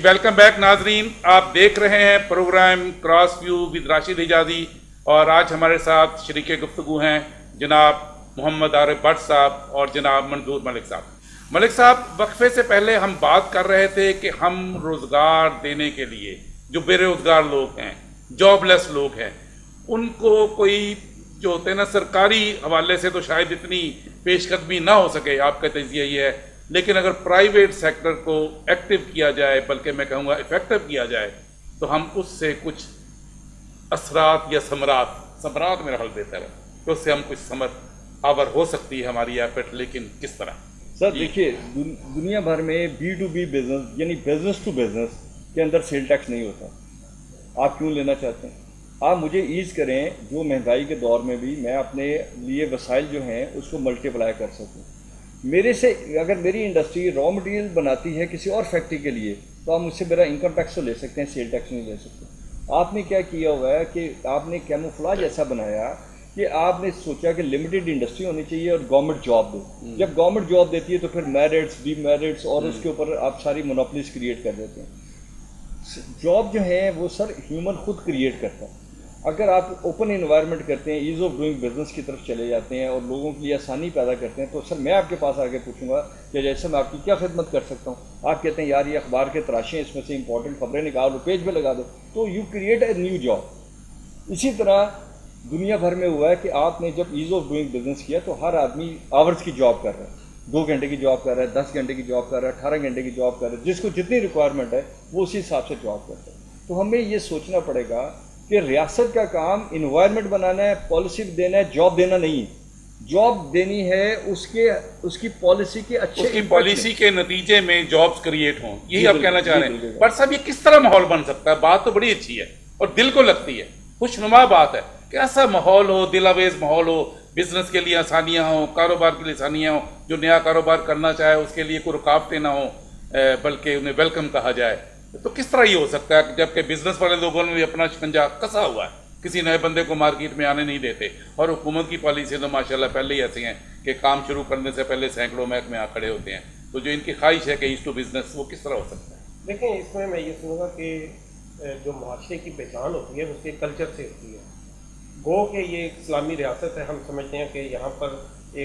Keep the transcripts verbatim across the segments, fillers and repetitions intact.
Welcome back नाजरीन, आप देख रहे हैं programme cross view with Rashid Hijazi और आज हमारे साथ शरीके गुफ्तगू हैं जनाब मोहम्मद आरिफ भट्ट साहब और जनाब मंजूर मलिक साहब। मलिक साहब, वक्फे से पहले हम बात कर रहे थे कि हम रोज़गार देने के लिए जो बेरोज़गार लोग हैं, जॉबलेस लोग हैं, उनको कोई जो होते हैं ना सरकारी हवाले से तो शायद इतनी पेशकदमी ना हो सके, आपका तजिया ये है, लेकिन अगर प्राइवेट सेक्टर को एक्टिव किया जाए, बल्कि मैं कहूँगा इफेक्टिव किया जाए, तो हम उससे कुछ असरात या समरात समरात मेरा हल बेहतर है तो उससे हम कुछ समर आवर हो सकती है हमारी एफर्ट, लेकिन किस तरह? सर देखिए, दुनिया भर में बी टू बी बिजनेस यानी बिजनेस टू बिजनेस के अंदर सेल टैक्स नहीं होता। आप क्यों लेना चाहते हैं? आप मुझे ईज़ करें जो महंगाई के दौर में भी मैं अपने लिए वसाइल जो हैं उसको मल्टीप्लाई कर सकूं। मेरे से अगर मेरी इंडस्ट्री रॉ मटेरियल बनाती है किसी और फैक्ट्री के लिए तो आप मुझसे मेरा इनकम टैक्स तो ले सकते हैं, सेल टैक्स नहीं ले सकते। आपने क्या किया हुआ है कि आपने कैमोफ्लेज ऐसा बनाया कि आपने सोचा कि लिमिटेड इंडस्ट्री होनी चाहिए और गवर्नमेंट जॉब दे। जब गवर्नमेंट जॉब देती है तो फिर मेरिट्स, डीमेरिट्स और उसके ऊपर आप सारी मोनोपोलीज क्रिएट कर देते हैं। जॉब जो है वो सर ह्यूमन खुद क्रिएट करता है। अगर आप ओपन इन्वायरमेंट करते हैं, ईज़ ऑफ डूइंग बिजनेस की तरफ चले जाते हैं और लोगों के लिए आसानी पैदा करते हैं, तो सर मैं आपके पास आके पूछूंगा कि जैसे मैं आपकी क्या खिदमत कर सकता हूँ। आप कहते हैं यार ये अखबार के तराशें, इसमें से इंपॉर्टेंट खबरें निकालो, पेज पे लगा दो, तो you create a new job. इसी तरह दुनिया भर में हुआ है कि आपने जब ईज़ ऑफ डूइंग बिजनेस किया तो हर आदमी आवर्स की जॉब कर रहा है, दो घंटे की जॉब कर रहा है, दस घंटे की जॉब कर रहा है, अठारह घंटे की जॉब कर रहा है, जिसको जितनी रिक्वायरमेंट है वो उसी हिसाब से जॉब करता है। तो हमें ये सोचना पड़ेगा कि रियासत का काम इन्वायरमेंट बनाना है, पॉलिसी देना है, जॉब देना नहीं है। जॉब देनी है उसके उसकी पॉलिसी के अच्छे उसकी पॉलिसी के नतीजे में जॉब्स क्रिएट हों, यही आप कहना चाह रहे हैं। पर साहब ये किस तरह माहौल बन सकता है? बात तो बड़ी अच्छी है और दिल को लगती है, खुशनुमा बात है कि ऐसा माहौल हो, दिलावेज माहौल हो, बिजनेस के लिए आसानियाँ हों, कारोबार के लिए आसानियाँ हों, जो नया कारोबार करना चाहे उसके लिए कोई रुकावटें ना हो, बल्कि उन्हें वेलकम कहा जाए। तो किस तरह ये हो सकता है जबकि बिजनेस वाले लोगों ने भी अपना शिकंजा कसा हुआ है, किसी नए बंदे को मार्केट में आने नहीं देते, और हुकूमत की पॉलिसी तो माशाल्लाह पहले ही ऐसी हैं कि काम शुरू करने से पहले सैकड़ों महकमे आ खड़े होते हैं। तो जो इनकी ख्वाहिश है कि ईस्ट टू बिजनेस, वो किस तरह हो सकता है? देखें, इसमें मैं ये सुनूंगा कि जो माशरे की पहचान होती है उसके कल्चर से होती है। गो कि ये एक इस्लामी रियासत है, हम समझते हैं कि यहाँ पर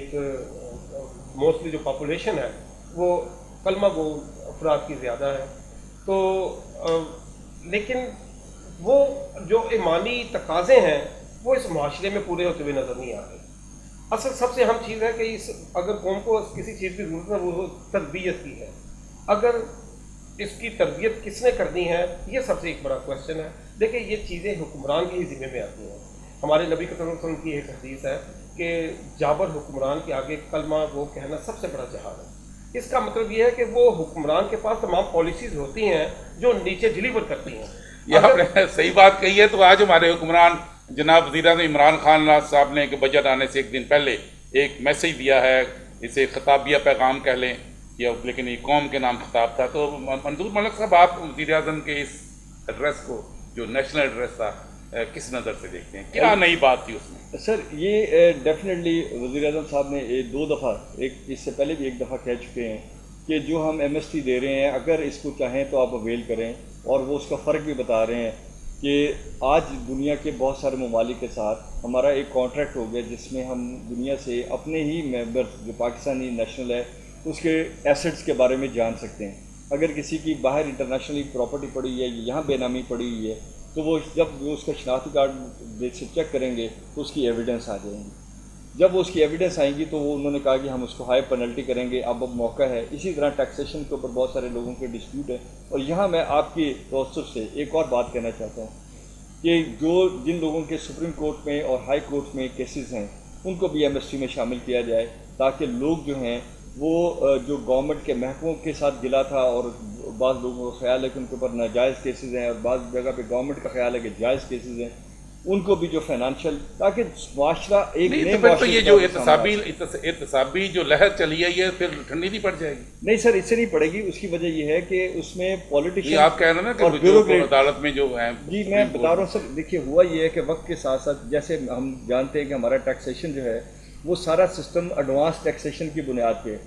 एक मोस्टली जो पॉपुलेशन है वो कलमा गो अफराद की ज़्यादा है। तो आ, लेकिन वो जो ईमानी तकाज़े हैं वो इस माशरे में पूरे होते हुए नज़र नहीं आ रहे। असल सबसे अहम चीज़ है कि इस अगर कौम को किसी चीज़ की ज़रूरत है वो तरबियत की है। अगर इसकी तरबियत किसने करनी है, ये सबसे एक बड़ा क्वेश्चन है। देखिए, ये चीज़ें हुक्मरान के ही ज़िम्मे में आती हैं। हमारे नबी करीम की एक हदीस है कि जाबर हुक्मरान के आगे कलमा वो कहना सबसे बड़ा जहाद है। इसका मतलब ये है कि वो हुक्मरान के पास तमाम पॉलिसीज होती हैं जो नीचे डिलीवर करती हैं। ये आपने सही बात कही है। तो आज हमारे हुक्मरान जनाब वज़ीर-ए-आज़म इमरान खान साहब ने बजट आने से एक दिन पहले एक मैसेज दिया है, इसे खिताबिया पैगाम कह लें या, लेकिन ये कौम के नाम खिताब था। तो मंजूर मलिक साहब, आप वज़ीर-ए-आज़म के इस एड्रेस को जो नेशनल एड्रेस था किस नज़र से देखते हैं? क्या नई बात थी उसमें? सर ये डेफिनेटली वज़ीर-ए-आज़म साहब ने दो दफ़ा, एक इससे पहले भी एक दफ़ा कह चुके हैं कि जो हम एम एस टी दे रहे हैं अगर इसको चाहें तो आप अवेल करें, और वो उसका फ़र्क भी बता रहे हैं कि आज दुनिया के बहुत सारे ममालिक के साथ हमारा एक कॉन्ट्रैक्ट हो गया जिसमें हम दुनिया से अपने ही मेंबर्स जो पाकिस्तानी नेशनल है उसके एसेट्स के बारे में जान सकते हैं। अगर किसी की बाहर इंटरनेशनली प्रॉपर्टी पड़ी है, यहाँ बेनामी पड़ी हुई है, तो वो जब वो उसका शनाख्ती कार्ड से चेक करेंगे तो उसकी एविडेंस आ जाएंगी। जब वो उसकी एविडेंस आएंगी तो वो उन्होंने कहा कि हम उसको हाई पेनल्टी करेंगे, अब अब मौका है। इसी तरह टैक्सेशन के ऊपर बहुत सारे लोगों के डिस्प्यूट है। और यहाँ मैं आपकी तवज्जो से एक और बात कहना चाहता हूँ कि जो जिन लोगों के सुप्रीम कोर्ट में और हाई कोर्ट में केसेस हैं उनको भी एम एस टी में शामिल किया जाए, ताकि लोग जो हैं वो जो गवर्नमेंट के महकमों के साथ गिला था, और बाज़ लोगों का ख्याल है कि उनके ऊपर नाजायज़ केसेस हैं और बाज़ जगह पे गवर्नमेंट का ख्याल है कि जायज़ केसेस हैं, उनको भी जो फाइनेंशियल, ताकि माशरा एक नहीं, तो फिर तो ये जो एहतसाबी एहतसाबी जो लहर चली है ये फिर ठंडी नहीं पड़ जाएगी? नहीं सर, इससे नहीं पड़ेगी। उसकी वजह ये है कि उसमें पॉलिटिशियन, आप कह रहे हैं ना कि जो अदालत में जो है, जी मैं बता रहा हूँ सर, देखिए हुआ ये है कि वक्त के साथ साथ जैसे हम जानते हैं कि हमारा टैक्सेशन जो है वो सारा सिस्टम एडवांस टैक्सेशन की बुनियाद पे,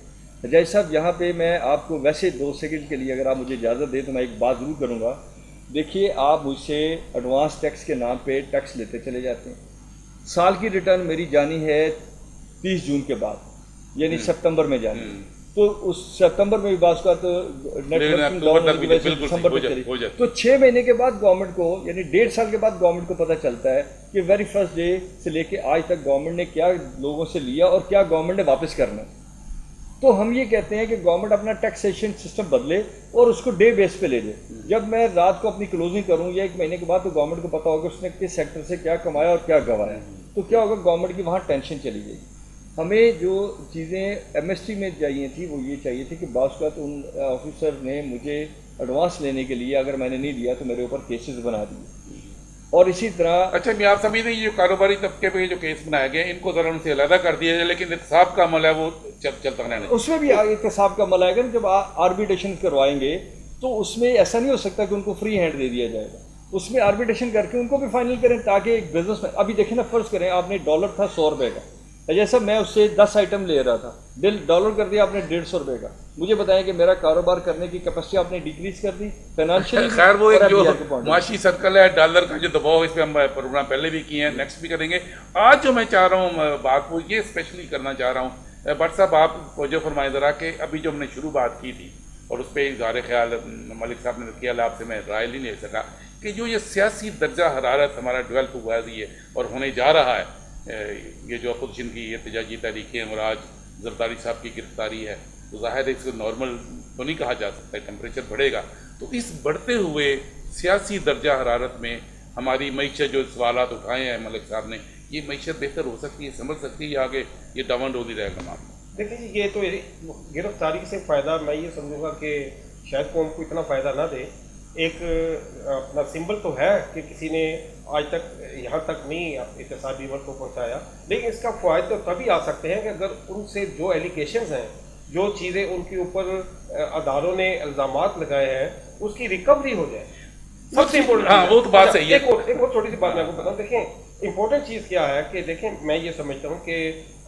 جج صاحب یہاں پہ میں آپ کو ویسے دو سیکنڈ کے لیے اگر آپ مجھے اجازت دیں تو میں ایک بات ضرور کروں گا. دیکھیے آپ مجھ سے ایڈوانس ٹیکس کے نام پہ ٹیکس لیتے چلے جاتے ہیں. سال کی ریٹرن میری جانی ہے تیس جون کے بعد یعنی سپتمبر میں جانی, تو اس سپتمبر میں بھی بعض کا تو نیٹ ورکنگ دسمبر میں چلی, تو چھ مہینے کے بعد گورنمنٹ کو یعنی ڈیڑھ سال کے بعد گورنمنٹ کو پتہ چلتا ہے کہ ویری فرسٹ ڈے سے لے کے آج تک گورنمنٹ نے کیا لوگوں سے لیا اور کیا گورنمنٹ نے واپس کرنا ہے. تو ہم یہ کہتے ہیں کہ گورنمنٹ اپنا ٹیکسیشن سسٹم بدلے اور اس کو ڈے بیس پہ لے جائے. جب میں رات کو اپنی کلوزنگ کروں یا ایک مہینے کے بعد تو گورنمنٹ کو پتا ہوگا اس نے کس سیکٹر سے کیا کمایا اور کیا گنوایا, تو کیا ہوگا گورنمنٹ کی وہاں ٹینشن چلی جائے گی. ہمیں جو چیزیں ایم ایس ٹی میں چاہیے تھی وہ یہ چاہیے تھی کہ بعض اوقات ان آفیسر نے مجھے ایڈوانس لینے کے لیے اگر میں نے نہیں دیا تو میرے اوپر کیسز بنا دیے. اور اسی طرح اچھا میں آپ سمجھتے ہیں یہ جو کاروباری طبقے پہ جو کیس بنائے گئے ان کو ذرا ان سے علیحدہ کر دیا جائے, لیکن احتساب کا عمل ہے وہ چلتا رہنا, اس میں بھی احتساب کا عمل آئے گا. جب آربیٹریشن کروائیں گے تو اس میں ایسا نہیں ہو سکتا کہ ان کو فری ہینڈ دے دیا جائے گا. اس میں آربیٹریشن کر کے ان کو بھی فائنل کریں تاکہ ایک بزنس میں ابھی دیکھیں نا, فرض کریں آپ نے ڈالر تھا سو روپے کا, جیسا میں اس سے دس آئٹم لے رہا تھا, ڈالر کر دیا آپ نے ڈیڑھ سو روپے کا. مجھے بتائیں کہ میرا کاروبار کرنے کی کیپیسٹی آپ نے ڈیکریز کر دی فائنینشیلی. خیر وہ ایک جو معاشی سرکل ہے ڈالر کا جو دباؤ, اس پہ ہم پروگرام پہلے بھی کیے ہیں, نیکسٹ بھی کریں گے. آج جو میں چاہ رہا ہوں بات وہ یہ اسپیشلی کرنا چاہ رہا ہوں, بٹ صاحب آپ توجہ فرمائیں ذرا کہ ابھی جو ہم نے شروع بات کی تھی اور اس پہ اظہار خیال ملک صاحب نے کیا, آپ سے میں رائے نہیں لے سکا کہ جو یہ سیاسی درجہ حرارت ہمارا ڈیولپ ہوا ہے اور ہونے جا رہا ہے, یہ جو اپوزیشن کی احتجاجی تحریکیں اور آج زرداری صاحب کی گرفتاری ہے, تو ظاہر ہے اس کو نارمل تو نہیں کہا جا سکتا, ٹیمپریچر بڑھے گا. تو اس بڑھتے ہوئے سیاسی درجہ حرارت میں ہماری معیشت جو سوالات اٹھائے ہیں ملک صاحب نے, یہ معیشت بہتر ہو سکتی ہے, سمجھ سکتی ہے, یا آگے یہ ڈاؤن ڈول ہی رہے گا معاملہ؟ دیکھیں جی یہ تو گرفتاری سے فائدہ میں یہ سمجھوں گا کہ شاید قوم کو اتنا فائدہ نہ دے. ایک اپنا سمبل تو ہے کہ کسی نے آج تک یہاں تک نہیں احتسابی ورک کو پہنچایا, لیکن اس کا فوائد تو تبھی آ سکتے ہیں کہ اگر ان سے جو ایلیگیشنز ہیں, جو چیزیں ان کے اوپر اداروں نے الزامات لگائے ہیں, اس کی ریکوری ہو جائے. سب سے امپورٹنٹ ہاں وہ تو بات صحیح ہے. ایک اور ایک اور چھوٹی سی بات میں آپ کو بتاؤں. دیکھیں امپورٹنٹ چیز کیا ہے کہ دیکھیں میں یہ سمجھتا ہوں کہ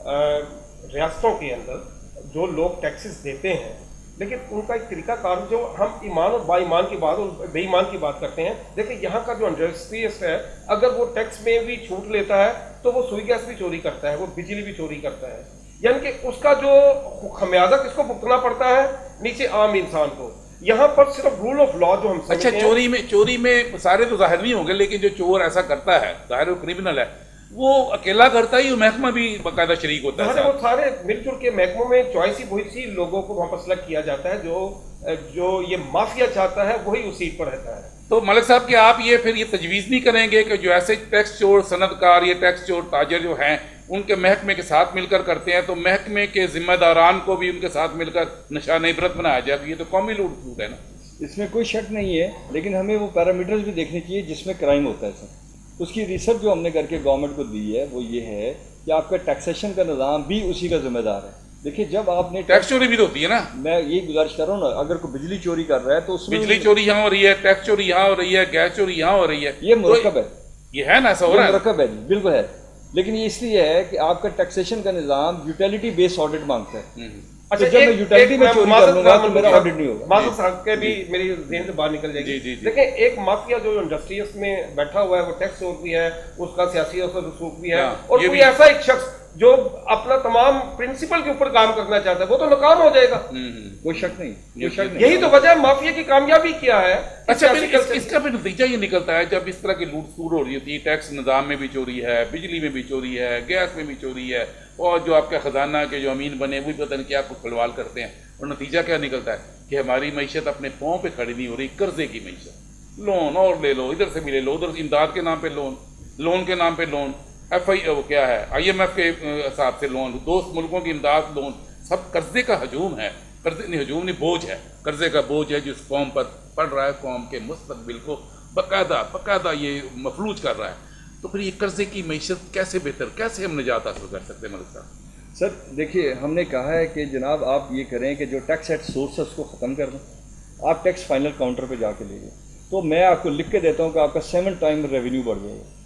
ریاستوں کے اندر جو لوگ ٹیکسز دیتے ہیں, لیکن ان کا ایک طریقہ کار جو ہم ایمان اور با ایمان کی بات اور بے ایمان کی بات کرتے ہیں. دیکھیں یہاں کا جو انڈسٹریسٹ ہے اگر وہ ٹیکس میں بھی چھوٹ لیتا ہے تو وہ سوئی گیس بھی چوری کرتا ہے, وہ بجلی بھی چوری کرتا ہے, یعنی کہ اس کا جو خمیازہ کس کو بھگتنا پڑتا ہے, نیچے عام انسان کو. یہاں پر صرف رول آف لا جو ہم اچھا چوری میں چوری میں سارے تو ظاہر نہیں ہوں گے, لیکن جو چور ایسا کرتا ہے ظاہر وہ کرمنل ہے, وہ اکیلا کرتا ہی, محکمہ بھی باقاعدہ شریک ہوتا ہے. وہ سارے مل جل کے محکموں میں چوائس ہی بہت سی لوگوں کو وہاں پر سلیکٹ کیا جاتا ہے, جو جو یہ مافیا چاہتا ہے وہی اس سیٹ پر رہتا ہے. تو ملک صاحب کہ آپ یہ پھر یہ تجویز نہیں کریں گے کہ جو ایسے ٹیکس چور صنعت کار یا ٹیکس چور تاجر جو ہیں ان کے محکمے کے ساتھ مل کر کرتے ہیں, تو محکمے کے ذمہ داران کو بھی ان کے ساتھ مل کر نشان عبرت بنایا جائے, تو یہ تو قومی لوٹ پھوٹ ہے نا. اس میں کوئی شک نہیں ہے, لیکن ہمیں وہ پیرامیٹرز بھی دیکھنے چاہیے جس میں کرائم ہوتا ہے. سر اس کی ریسرچ جو ہم نے کر کے گورنمنٹ کو دی ہے وہ یہ ہے کہ آپ کا ٹیکسیشن کا نظام بھی اسی کا ذمہ دار ہے. دیکھیے جب آپ نے ٹیکس چوری بھی تو ہوتی ہے نا, میں یہی گزارش کر رہا ہوں نا, اگر کوئی بجلی چوری کر رہا ہے تو اس میں بجلی چوری یہاں ہو رہی ہے, ٹیکس چوری یہاں ہو رہی ہے, گیس چوری یہاں ہو رہی ہے, یہ مرکب ہے, یہ ہے نا ایسا ہو رہا ہے, مرکب ہے جی بالکل ہے. لیکن یہ اس لیے ہے کہ آپ کا ٹیکسیشن کا نظام یوٹیلیٹی بیس آڈٹ مانگتا ہے. اچھا جب میں یوٹیلیٹی میں چوری کر لوں گا تو میرا آڈٹ نہیں ہوگا. معذرت صاحب کے بھی میری ذہن سے باہر نکل جائے گی. دیکھیں ایک مافیا جو انڈسٹریز میں بیٹھا ہوا ہے وہ ٹیکس چور بھی ہے, اس کا سیاسی اثر رسوخ بھی ہے, اور کوئی ایسا ایک شخص جو اپنا تمام پرنسپل کے اوپر کام کرنا چاہتا ہے وہ تو ناکام ہو جائے گا. کوئی شک نہیں, کوئی شک نہیں. یہی تو وجہ ہے مافیا کی کامیابی کیا ہے. اچھا اس کا بھی نتیجہ یہ نکلتا ہے جب اس طرح کی لوٹ سور ہو رہی ہوتی ہے, ٹیکس نظام میں بھی چوری ہے, بجلی میں بھی چوری ہے, گیس میں بھی چوری ہے, اور جو آپ کا خزانہ کے جو امین بنے وہ بھی پتہ نہیں کیا آپ کو کھلوال کرتے ہیں, اور نتیجہ کیا نکلتا ہے کہ ہماری معیشت اپنے پاؤں پہ کھڑی نہیں ہو رہی, قرضے کی معیشت, لون اور لے لو, ادھر سے بھی لے لو, ادھر امداد کے نام پہ لون, لون کے نام پہ لون, ایف آئی وہ کیا ہے آئی ایم ایف کے حساب سے لون, دوست ملکوں کی امداد لون, سب قرضے کا ہجوم ہے. قرضے نہیں ہجوم نہیں بوجھ ہے, قرضے کا بوجھ ہے جو اس قوم پر پڑ رہا ہے, قوم کے مستقبل کو باقاعدہ باقاعدہ یہ مفلوج کر رہا ہے. تو پھر یہ قرضے کی معیشت کیسے بہتر, کیسے ہم نجات حاصل کر سکتے ہیں ملک صاحب؟ سر دیکھیے ہم نے کہا ہے کہ جناب آپ یہ کریں کہ جو ٹیکس ایٹ سورس ہے اس کو ختم کر دیں, آپ ٹیکس فائنل کاؤنٹر پہ جا کے لے لیں, تو میں آپ کو لکھ کے دیتا ہوں کہ آپ کا سیون ٹائم ریونیو بڑھ جائے گا.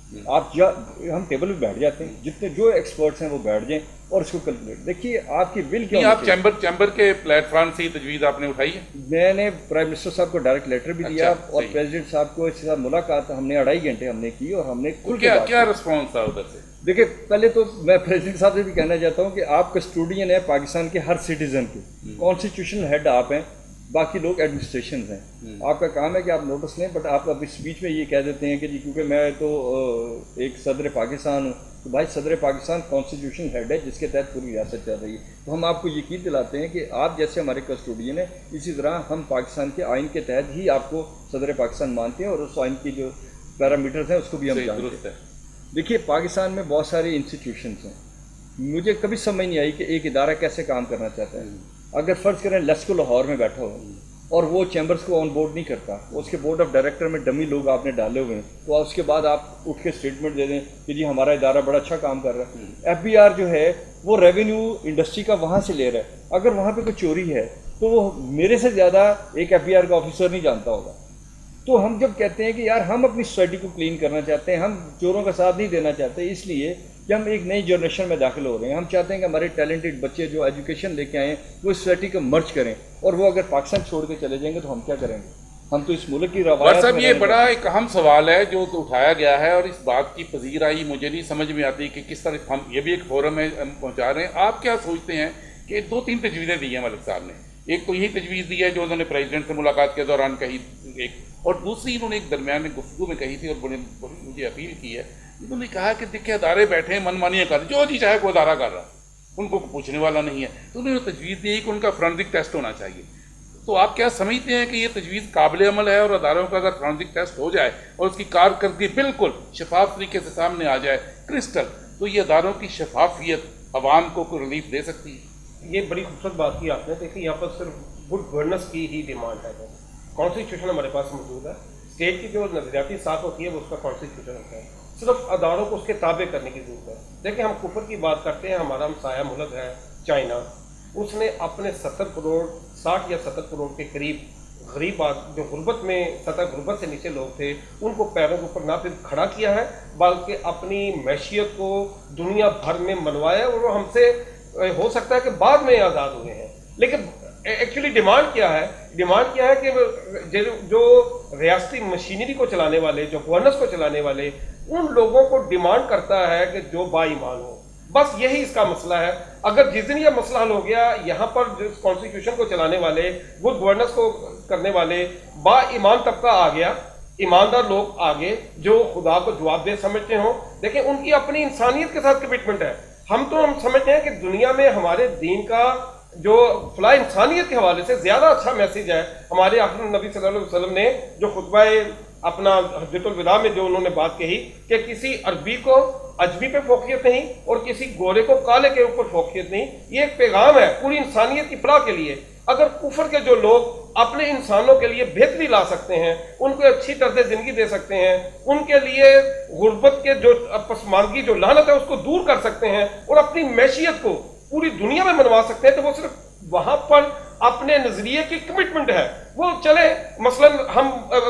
آپ جا ہم ٹیبل پہ بیٹھ جاتے ہیں، جتنے جو ایکسپرٹس ہیں وہ بیٹھ جائیں اور اس کو کیلکولیٹ. دیکھیے آپ کی ول کیا، آپ چیمبر چیمبر کے پلیٹ فارم سے تجویز آپ نے اٹھائی ہے؟ میں نے پرائم منسٹر صاحب کو ڈائریکٹ لیٹر بھی دیا اور پریزیڈنٹ صاحب کو اس کے ساتھ ملاقات ہم نے اڑائی گھنٹے ہم نے کی اور ہم نے کیا رسپانس تھا ادھر سے؟ دیکھیں پہلے تو میں پریزیڈنٹ صاحب سے بھی کہنا چاہتا ہوں کہ آپ کسٹوڈین ہیں پاکستان کے ہر سٹیزن کے، کانسٹیٹیوشنل ہیڈ آپ ہیں، باقی لوگ ایڈمنسٹریشنز ہیں. آپ کا کام ہے کہ آپ نوٹس لیں، بٹ آپ اپنی اسپیچ میں یہ کہہ دیتے ہیں کہ جی کیونکہ میں تو ایک صدر پاکستان ہوں، تو بھائی صدر پاکستان کانسٹیٹیوشن ہیڈ ہے جس کے تحت پوری ریاست چل رہی ہے. تو ہم آپ کو یقین دلاتے ہیں کہ آپ جیسے ہمارے کسٹوڈین ہیں اسی طرح ہم پاکستان کے آئین کے تحت ہی آپ کو صدر پاکستان مانتے ہیں اور اس آئین کی جو پیرامیٹرز ہیں اس کو بھی ہم جانتے ہیں. دیکھیے پاکستان میں بہت سارے انسٹیٹیوشنز ہیں، مجھے کبھی سمجھ نہیں آئی کہ ایک ادارہ کیسے کام کرنا چاہتا ہے. اگر فرض کریں لیسکو لاہور میں بیٹھا ہو اور وہ چیمبرز کو آن بورڈ نہیں کرتا، اس کے بورڈ آف ڈائریکٹر میں ڈمی لوگ آپ نے ڈالے ہوئے ہیں، تو اس کے بعد آپ اٹھ کے اسٹیٹمنٹ دے دیں کہ جی ہمارا ادارہ بڑا اچھا کام کر رہا ہے. ایف بی آر جو ہے وہ ریونیو انڈسٹری کا وہاں سے لے رہا ہے، اگر وہاں پہ کوئی چوری ہے تو وہ میرے سے زیادہ ایک ایف بی آر کا آفیسر نہیں جانتا ہوگا. تو ہم جب کہتے ہیں کہ یار ہم اپنی سوسائٹی کو کلین کرنا چاہتے ہیں، ہم چوروں کا ساتھ نہیں دینا چاہتے، اس لیے کہ ہم ایک نئی جنریشن میں داخل ہو رہے ہیں. ہم چاہتے ہیں کہ ہمارے ٹیلنٹڈ بچے جو ایجوکیشن لے کے آئے ہیں وہ اس سوسائٹی کو مرچ کریں، اور وہ اگر پاکستان چھوڑ کے چلے جائیں گے تو ہم کیا کریں گے؟ ہم تو اس ملک کی روایت. صاحب یہ بڑا ایک اہم سوال ہے جو اٹھایا گیا ہے اور اس بات کی پذیرائی مجھے نہیں سمجھ میں آتی کہ کس طرح ہم یہ بھی ایک فورم ہے ہم پہنچا رہے ہیں. آپ کیا سوچتے ہیں کہ دو تین تجویزیں دی ہیں ملک صاحب نے؟ ایک تو یہی تجویز دی ہے جو انہوں نے پریزیڈنٹ سے ملاقات کے دوران کہی ایک، اور دوسری انہوں نے ایک درمیان میں گفتگو میں کہی تھی اور بڑے مجھے اپیل کی ہے. انہوں نے کہا کہ دیکھیں ادارے بیٹھے ہیں من مانیاں کر جو جی چاہے کوئی ادارہ کر رہا، ان کو پوچھنے والا نہیں ہے. تو انہوں نے تجویز دی کہ ان کا فرانزک ٹیسٹ ہونا چاہیے. تو آپ کیا سمجھتے ہیں کہ یہ تجویز قابل عمل ہے اور اداروں کا اگر فرانزک ٹیسٹ ہو جائے اور اس کی کارکردگی بالکل شفاف طریقے سے سامنے آ جائے کرسٹل، تو یہ اداروں کی شفافیت عوام کو کوئی ریلیف دے سکتی ہے؟ یہ بڑی خوبصورت بات کی آپ نے. دیکھیں یہاں پر صرف گڈ گورننس کی ہی ڈیمانڈ ہے. کانسٹیٹیوشن ہمارے پاس موجود ہے، اسٹیٹ کی جو نظریاتی ساکھ ہوتی ہے وہ اس کا کانسٹیٹیوشن ہوتا ہے، صرف اداروں کو اس کے تابع کرنے کی ضرورت ہے. دیکھیں ہم کفر کی بات کرتے ہیں، ہمارا ہمسایہ ملک ہے چائنا، اس نے اپنے ستر کروڑ ساٹھ یا ستر کروڑ کے قریب غریب جو غربت میں سطح غربت سے نیچے لوگ تھے ان کو پیروں کے اوپر نہ صرف کھڑا کیا ہے بلکہ اپنی معیشت کو دنیا بھر میں منوایا، اور وہ ہم سے ہو سکتا ہے کہ بعد میں آزاد ہوئے ہیں. لیکن ایکچولی ڈیمانڈ کیا ہے؟ ڈیمانڈ کیا ہے کہ جو ریاستی مشینری کو چلانے والے، جو گورننس کو چلانے والے، ان لوگوں کو ڈیمانڈ کرتا ہے کہ جو با ایمان ہو. بس یہی اس کا مسئلہ ہے. اگر جس دن یہ مسئلہ حل ہو گیا، یہاں پر کانسٹیٹیوشن کو چلانے والے، گڈ گورننس کو کرنے والے با ایمان طبقہ آ گیا، ایماندار لوگ آگے جو خدا کو جواب دہ سمجھتے ہوں. دیکھیں ان کی اپنی انسانیت کے ساتھ کمٹمنٹ ہے. ہم تو ہم سمجھتے ہیں کہ دنیا میں ہمارے دین کا جو فلاح انسانیت کے حوالے سے زیادہ اچھا میسیج ہے. ہمارے آخر نبی صلی اللہ علیہ وسلم نے جو خطبہ اپنا حجۃ الوداع میں جو انہوں نے بات کہی کہ کسی عربی کو اجمی پہ فوقیت نہیں اور کسی گورے کو کالے کے اوپر فوقیت نہیں، یہ ایک پیغام ہے پوری انسانیت کی فلاح کے لیے. اگر کفر کے جو لوگ اپنے انسانوں کے لیے بہتری لا سکتے ہیں، ان کو اچھی طرز زندگی دے سکتے ہیں، ان کے لیے غربت کے جو پسماندگی جو لعنت ہے اس کو دور کر سکتے ہیں اور اپنی معیشت کو پوری دنیا میں منوا سکتے ہیں، تو وہ صرف وہاں پر اپنے نظریے کی کمٹمنٹ ہے. وہ چلے مثلا ہم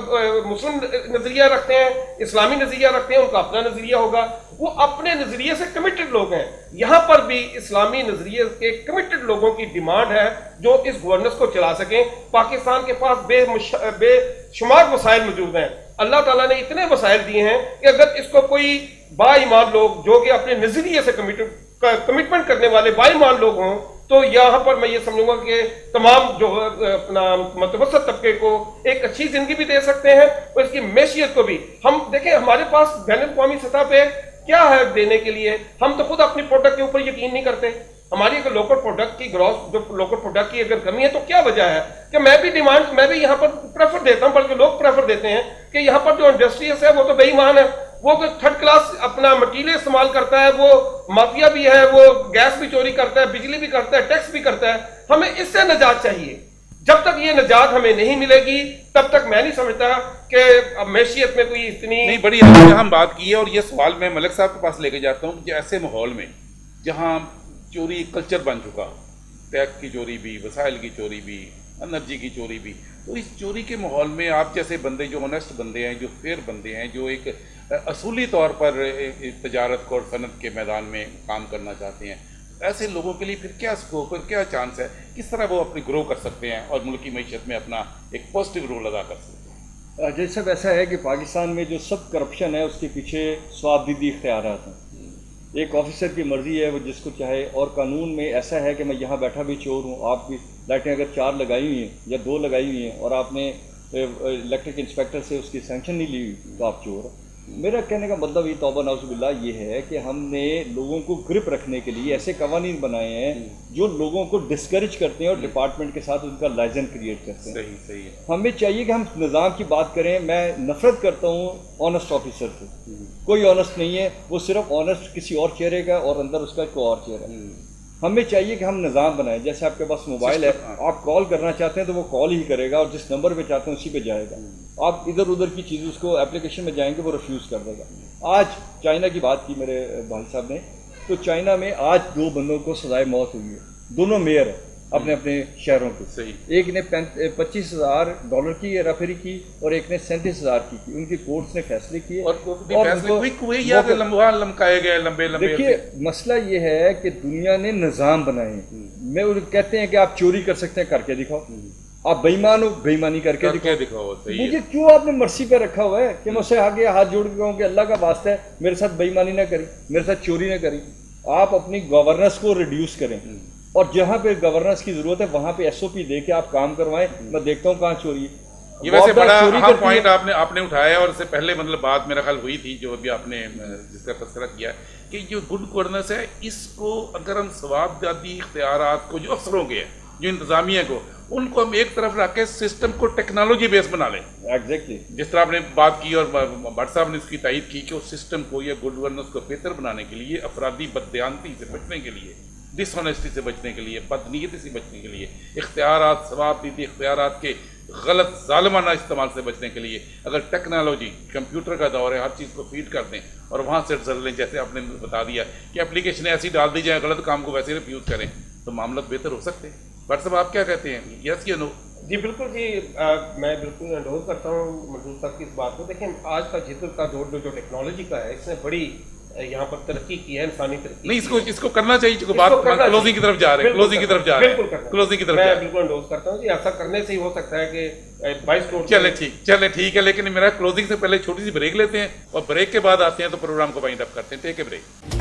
مسلم نظریہ رکھتے ہیں، اسلامی نظریہ رکھتے ہیں، ان کا اپنا نظریہ ہوگا، وہ اپنے نظریے سے کمیٹڈ لوگ ہیں. یہاں پر بھی اسلامی نظریے کے کمیٹڈ لوگوں کی ڈیمانڈ ہے جو اس گورننس کو چلا سکیں. پاکستان کے پاس بے مش... بے شمار وسائل موجود ہیں. اللہ تعالیٰ نے اتنے وسائل دیے ہیں کہ اگر اس کو کوئی با ایمان لوگ جو کہ اپنے نظریے سے کمٹمنٹ کرنے والے با ایمان لوگ ہوں، تو یہاں پر میں یہ سمجھوں گا کہ تمام جو اپنا متوسط طبقے کو ایک اچھی زندگی بھی دے سکتے ہیں اور اس کی معیشت کو بھی. ہم دیکھیں ہمارے پاس بین الاقوامی سطح پہ کیا ہے دینے کے لیے. ہم تو خود اپنی پروڈکٹ کے اوپر یقین نہیں کرتے. ہماری اگر لوکل پروڈکٹ کی گروس جو لوکل پروڈکٹ کی اگر کمی ہے تو کیا وجہ ہے کہ میں بھی ڈیمانڈ میں بھی یہاں پر پریفر دیتا ہوں، بلکہ لوگ پریفر دیتے ہیں کہ یہاں پر جو انڈسٹریز ہے وہ تو بے ایمان ہے، وہ تھرڈ کلاس اپنا مٹیریل استعمال کرتا ہے، وہ مافیا بھی ہے، وہ گیس بھی چوری کرتا ہے، بجلی بھی کرتا ہے، ٹیکس بھی کرتا ہے. ہمیں اس سے نجات چاہیے. جب تک یہ نجات ہمیں نہیں ملے گی تب تک میں نہیں سمجھتا کہ معیشت میں کوئی اتنی نہیں بڑی اہم بات کی ہے. اور یہ سوال میں ملک صاحب کے پاس لے کے جاتا ہوں کہ ایسے ماحول میں جہاں چوری کلچر بن چکا، ٹیکس کی چوری بھی، وسائل کی چوری بھی، انرجی کی چوری بھی، تو اس چوری کے ماحول میں آپ جیسے بندے جو آنیسٹ بندے ہیں, جو فیئر بندے ہیں, جو ایک اصولی طور پر تجارت کو اور صنعت کے میدان میں کام کرنا چاہتے ہیں, ایسے لوگوں کے لیے پھر کیا اسکوپ ہے, کیا چانس ہے, کس طرح وہ اپنی گرو کر سکتے ہیں اور ملکی معیشت میں اپنا ایک پازیٹیو رول ادا کر سکتے ہیں؟ جیسے صاحب ایسا ہے کہ پاکستان میں جو سب کرپشن ہے اس کے پیچھے سوابدیدی اختیارات ہیں. ایک آفیسر کی مرضی ہے وہ جس کو چاہے, اور قانون میں ایسا ہے کہ میں یہاں بیٹھا بھی چور ہوں, آپ بھی لائٹیں اگر چار لگائی ہوئی ہیں یا دو لگائی ہوئی ہیں اور آپ نے الیکٹرک انسپیکٹر سے اس کی سینکشن نہیں لی ہوئی تو آپ چور. میرا کہنے کا مطلب یہ توبہ نعوذ باللہ یہ ہے کہ ہم نے لوگوں کو گرپ رکھنے کے لیے ایسے قوانین بنائے ہیں جو لوگوں کو ڈسکریج کرتے ہیں اور ڈپارٹمنٹ کے ساتھ ان کا لائزن کریٹ کرتے ہیں. صحیح صحیح ہے. ہمیں چاہیے کہ ہم نظام کی بات کریں. میں نفرت کرتا ہوں آنیسٹ آفیسر سے. کوئی آنیسٹ نہیں ہے, وہ صرف آنیسٹ کسی اور چہرے کا اور اندر اس کا کوئی اور چہرہ ہے. ہمیں چاہیے کہ ہم نظام بنائیں. جیسے آپ کے پاس موبائل ہے, آپ کال کرنا چاہتے ہیں تو وہ کال ہی کرے گا اور جس نمبر پہ چاہتے ہیں اسی پہ جائے گا. آپ ادھر ادھر کی چیز اس کو اپلیکیشن میں جائیں گے وہ ریفیوز کر دے گا. آج چائنا کی بات کی میرے بھائی صاحب نے, تو چائنا میں آج دو بندوں کو سزائے موت ہوئی ہے. دونوں میئر ہیں اپنے اپنے شہروں کے. صحیح. ایک نے پچیس ہزار ڈالر کی ریفری کی اور ایک نے سینتیس ہزار کی کی. ان کی کورٹس نے فیصلے کیے اور دیکھیے مسئلہ یہ ہے کہ دنیا نے نظام بنائے ہیں. میں کہتے ہیں کہ آپ چوری کر سکتے ہیں, کر کے دکھاؤ. آپ بےمان ہو, بےمانی کر کے دکھاؤ. مجھے کیوں آپ نے مرسی پہ رکھا ہوا ہے کہ میں اسے آگے ہاتھ جوڑ کے کہوں کہ اللہ کا واسطہ ہے میرے ساتھ بےمانی نہ کری, میرے ساتھ چوری نہ کری. آپ اپنی گورننس کو ریڈیوس کریں اور جہاں پہ گورننس کی ضرورت ہے وہاں پہ ایس او پی دے کے آپ کام کروائیں. میں دیکھتا ہوں کہاں چوری ہے. یہ ویسے بڑا اہم پوائنٹ آپ نے آپ نے اٹھایا ہے, اور اس سے پہلے مطلب بات میرا خیال ہوئی تھی جو ابھی آپ نے جس کا تذکرہ کیا کہ جو گڈ گورننس ہے اس کو اگر ہم ثوابدادی اختیارات کو جو افسروں کے ہیں, جو انتظامیہ کو, ان کو ہم ایک طرف رکھ کے سسٹم کو ٹیکنالوجی بیس بنا لیں. ایگزیکٹلی جس طرح آپ نے بات کی اور بٹ صاحب نے اس کی تائید کی کہ اس سسٹم کو یا گڈ گورننس کو بہتر بنانے کے لیے, افرادی بددیانتی سے بچنے کے لیے, ڈس آنیسٹی سے بچنے کے لیے, بدنیتی سے بچنے کے لیے, اختیارات ثوابدیدی اختیارات کے غلط ظالمانہ استعمال سے بچنے کے لیے اگر ٹیکنالوجی, کمپیوٹر کا دور ہے, ہر چیز کو فیڈ کر دیں اور وہاں سے رزلٹ لیں. جیسے آپ نے بتا دیا کہ اپلیکیشنیں ایسی ڈال دی جائیں, غلط کام کو ویسے ریفیوز کریں, تو معاملات بہتر ہو سکتے ہیں. بٹ صاحب آپ کیا کہتے ہیں, یس یا نو؟ جی بالکل جی, میں بالکل انڈورس کرتا ہوں منظور صاحب کی اس بات کو. دیکھیں آج کا جدت کا دور جو ٹیکنالوجی کا ہے اس نے بڑی یہاں پر ترقی کی ہے, انسانی ترقی. نہیں, اس کو اس کو کرنا چاہیے. جو بات کلوزنگ کی طرف جا رہے ہیں, کلوزنگ کی طرف جا رہے ہیں, کلوزنگ کی طرف میں بالکل انڈورس کرتا ہوں جی. ایسا کرنے سے ہی ہو سکتا ہے کہ بائیس کروڑ. چلے ٹھیک چلے ٹھیک ہے, لیکن میرا کلوزنگ سے پہلے چھوٹی سی بریک لیتے ہیں اور بریک کے بعد آتے ہیں تو پروگرام کو وائنڈ اپ کرتے ہیں. Take a break.